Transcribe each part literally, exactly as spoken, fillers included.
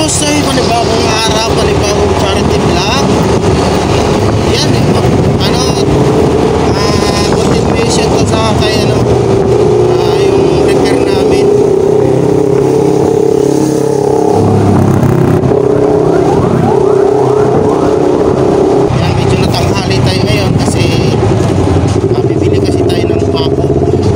Ay, panibagong araw, panibagong charity vlog. Yan, ano, ah, continuation to sa kay ano, ah, yung repair namin. Yan, medyo natanghali tayo ngayon kasi ah, bibili kasi tayo ng pako.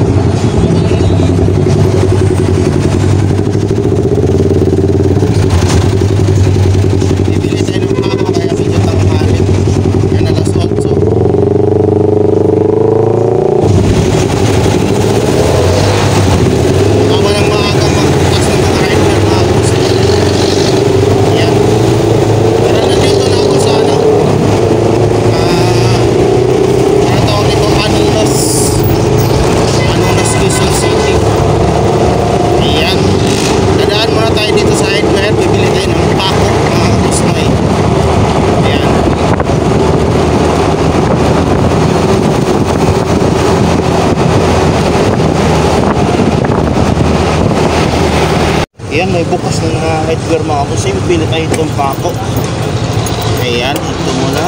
Ayan, may bukas na na hardware mga boss. Pili tayo itong pako. Ayan, ito muna.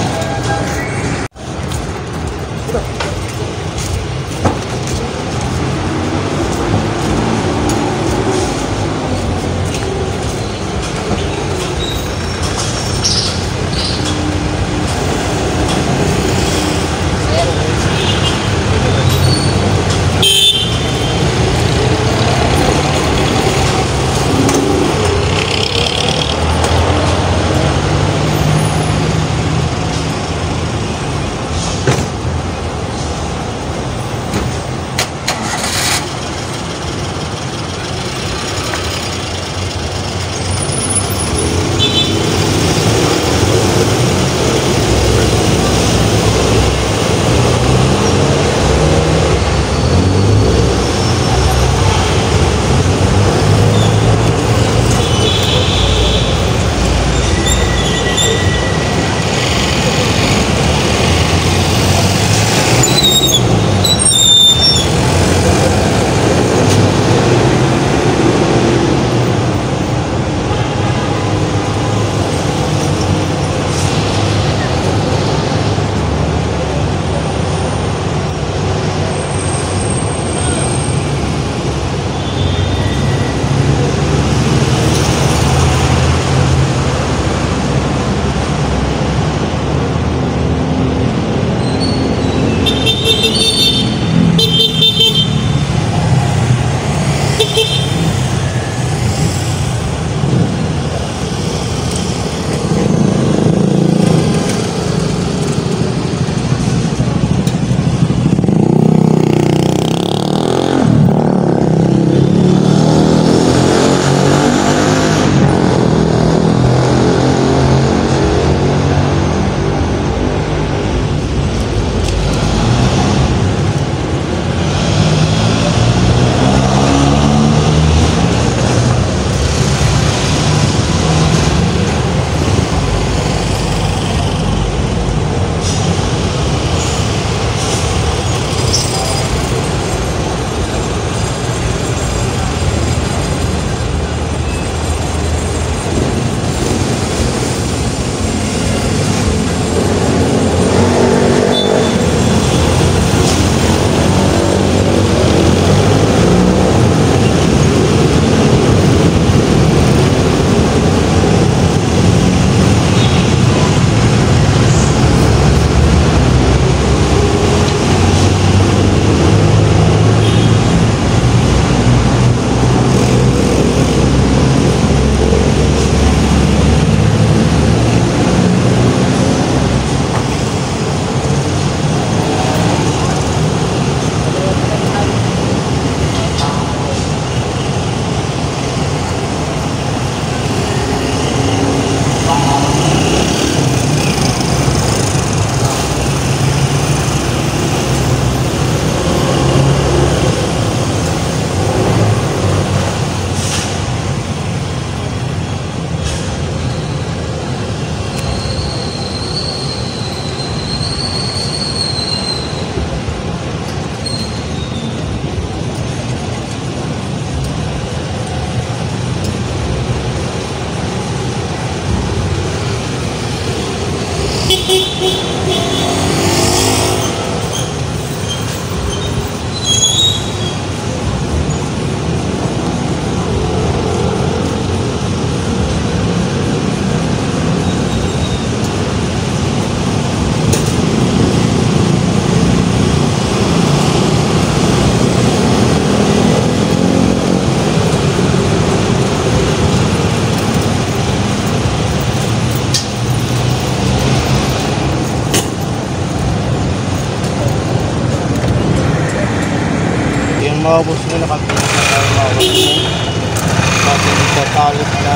mga boss nyo, nakapinis na tayo mga boss nyo. Natin itatalip na.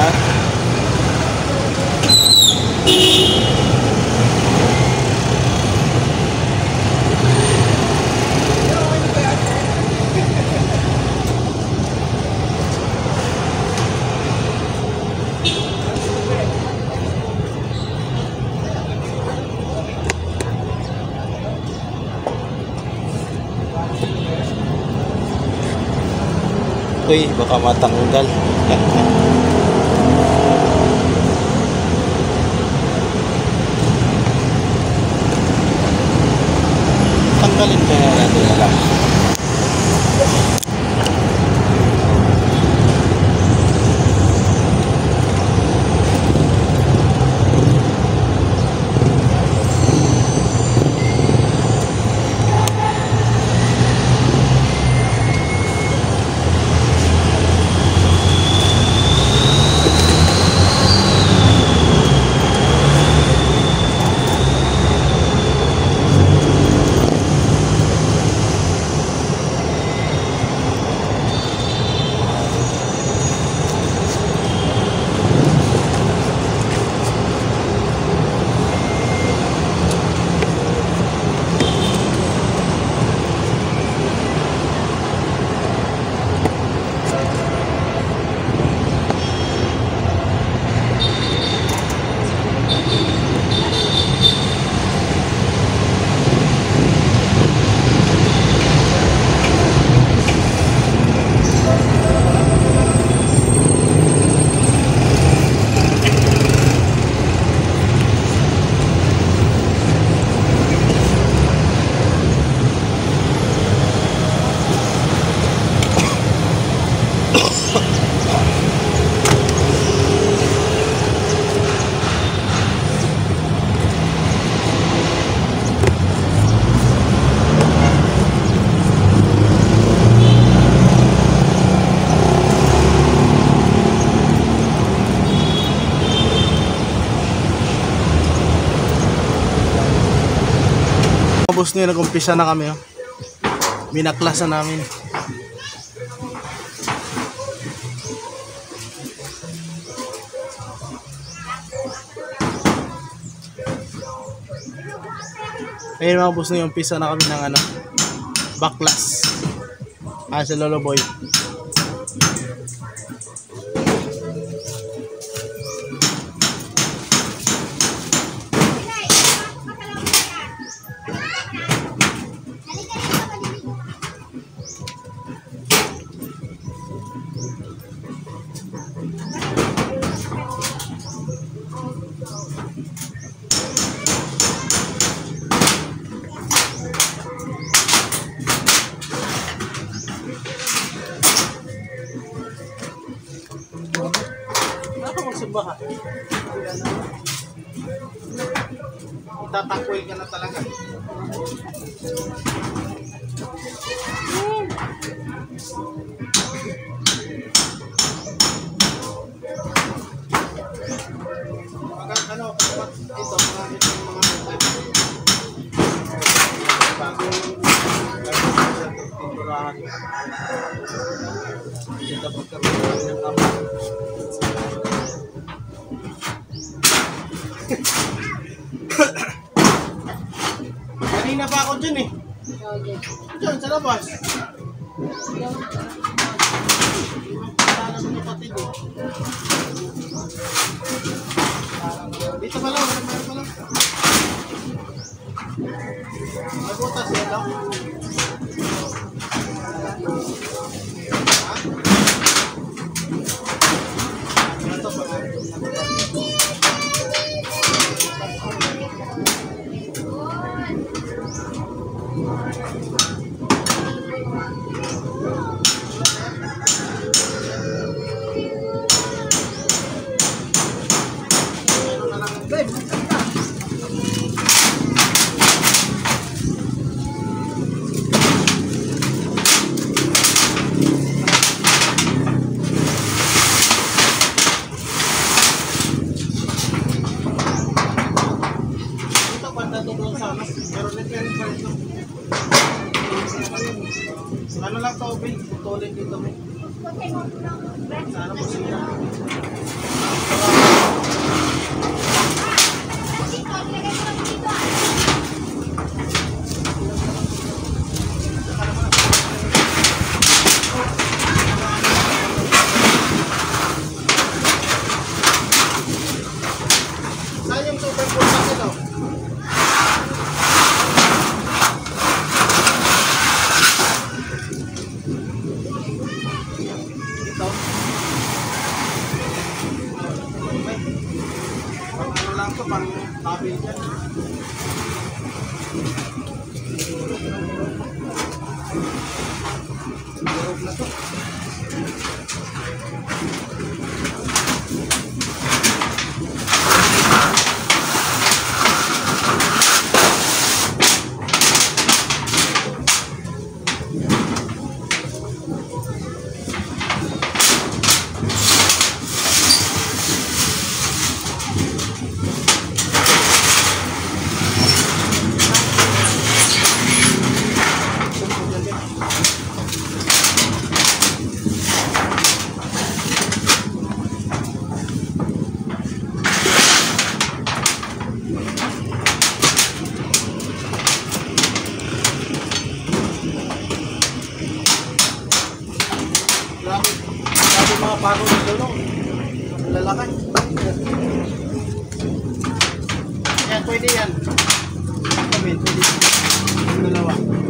Uy, baka matanggal. Tanggalin kaya natin na lang. Boss nyo, nag-umpisa na kami, oh. Minaklasan namin. Ayun mga boss nyo, umpisa na kami ng ano, baklas. Ah, si Lolo Boy. Itatakwil ka na talaga. Mga ano, ito, mga ito yung mga bagong tinturahan. Ito pagkaroon ng kapal. Kanina pa ako dyan eh. Dyan sa labas. Parang mga patid eh. Dito pa lang, meron pa lang. Nagutas yan lang. Ha? Ito pa lang. Ano lang to, Bill? dito mo. Sana po sila. Saan yung super cool kasi ito? Ito? Pang ano lang ito, pang tabil dyan. Durog na ito. Grabe, grabe mga pagod ng lulong. Lalakay. Yan, pwede yan. Comment, pwede. Dalawa.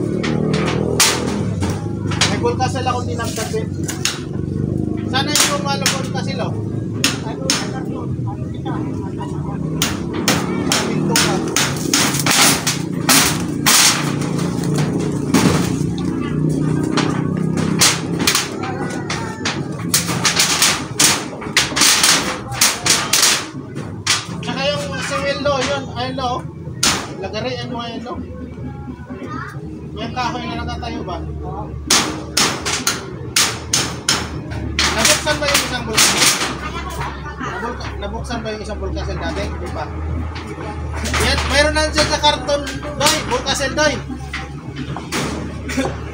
May bulkasal akong dinagtagin. Sana yung ano bulkasal o? Ano na yun? Ano kita? Sa pinto ka. Lo, yun, ayun lo. Lagari, ano ayun lo? Yung kahoy na nakatayo ba? Nabuksan ba yung isang bulkan? Nabulka, nabuksan ba yung isang bulkasil dati? Di ba? Yan, mayroon na dyan sa karton, Doy, bulkasil Doy.